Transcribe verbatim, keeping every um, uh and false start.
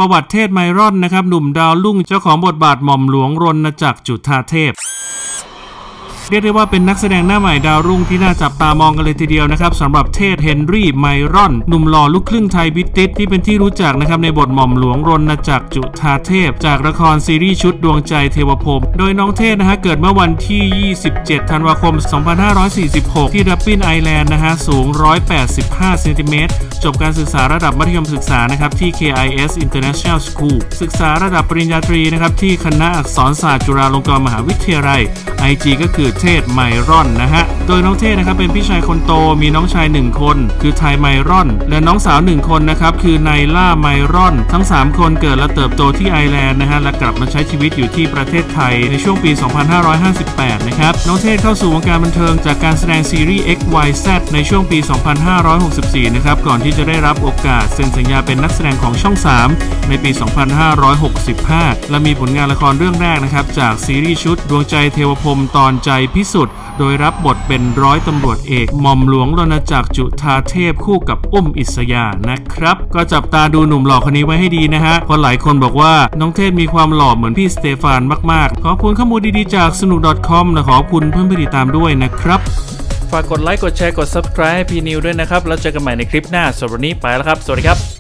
ประวัติเทพไมรอนนะครับหนุ่มดาวรุ่งเจ้าของบทบาทหม่อมหลวงรณจักรจุฑาเทพเรียกได้ว่าเป็นนักแสดงหน้าใหม่ดาวรุ่งที่น่าจับตามองกันเลยทีเดียวนะครับสำหรับเทพเฮนรี่ไมรอนหนุ่มหล่อลูกครึ่งไทยบริติชที่เป็นที่รู้จักนะครับในบทหม่อมหลวงรณจักรจุฑาเทพจากละครซีรีส์ชุดดวงใจเทวพรหมโดยน้องเทพนะฮะเกิดเมื่อวันที่ยี่สิบเจ็ดธันวาคมสองพันห้าร้อยสี่สิบหกที่ดับบินไอแลนด์นะฮะสูงหนึ่งร้อยแปดสิบห้าเซนติเมตรจบการศึกษาระดับมัธยมศึกษานะครับที่ เค ไอ เอส International School ศึกษาระดับปริญญาตรีนะครับที่คณะอักษรศาสตร์จุฬาลงกรณ์มหาวิทยาลัย ไอ จี ก็คือเทพไมรอนนะฮะโดยน้องเทพนะครับเป็นพี่ชายคนโตมีน้องชายหนึ่งคนคือไทยไมรอนและน้องสาวหนึ่งคนนะครับคือไนล่าไมรอนทั้งสามคนเกิดและเติบโตที่ไอร์แลนด์นะฮะและกลับมาใช้ชีวิตอยู่ที่ประเทศไทยในช่วงปีสองพันห้าร้อยห้าสิบแปดนะครับน้องเทพเข้าสู่วงการบันเทิงจากการแสดงซีรีส์ เอ็กซ์ วาย แซด ในช่วงปีสองพันห้าร้อยหกสิบสี่นะครับก่อนที่จะได้รับโอกาสเซ็นสัญญาเป็นนักแสดงของช่องสามในปีสองพันห้าร้อยหกสิบห้าและมีผลงานละครเรื่องแรกนะครับจากซีรีส์ชุดดวงใจเทวพรหมตอนใจพิสุทธิ์โดยรับบทเป็นร้อยตำรวจเอกหม่อมหลวงรณจักรจุฑาเทพคู่กับอุ้มอิสยานะครับก็จับตาดูหนุ่มหล่อคนนี้ไว้ให้ดีนะฮะเพราะหลายคนบอกว่าน้องเทพมีความหล่อเหมือนพี่สเตฟานมากๆขอบคุณข้อมูลดีๆจากสนุก .com และขอบคุณเพื่อนๆติดตามด้วยนะครับฝากกดไลค์กดแชร์กด ซับสไครบ์ ให้พี่นิวด้วยนะครับแล้วเจอกันใหม่ในคลิปหน้าสำหรับวันนี้ไปแล้วครับสวัสดีครับ